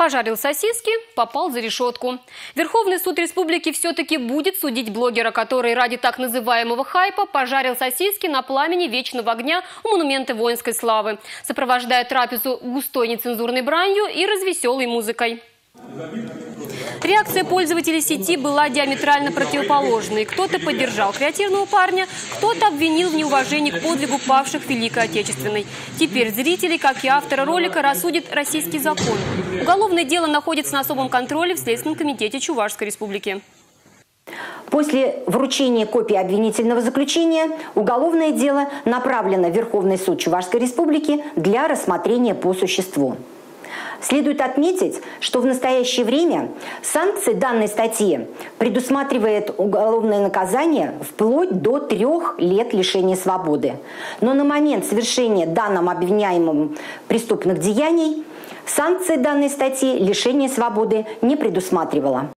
Пожарил сосиски, попал за решетку. Верховный суд республики все-таки будет судить блогера, который ради так называемого хайпа пожарил сосиски на пламени вечного огня у монумента воинской славы, сопровождая трапезу густой нецензурной бранью и развеселой музыкой. Реакция пользователей сети была диаметрально противоположной. Кто-то поддержал креативного парня, кто-то обвинил в неуважении к подвигу павших в Великой Отечественной. Теперь зрители, как и автора ролика, рассудит российский закон. Уголовное дело находится на особом контроле в Следственном комитете Чувашской Республики. После вручения копии обвинительного заключения уголовное дело направлено в Верховный суд Чувашской Республики для рассмотрения по существу. Следует отметить, что в настоящее время санкции данной статьи предусматривает уголовное наказание вплоть до 3 лет лишения свободы. Но на момент совершения данным обвиняемым преступных деяний санкции данной статьи лишения свободы не предусматривала.